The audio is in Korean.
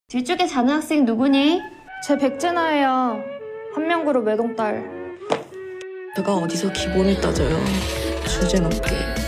뒤쪽에 자는 학생 누구니? 제 백제나예요. 한명그룹 외동딸. 내가 어디서 기본을 따져요. 주제 넘게.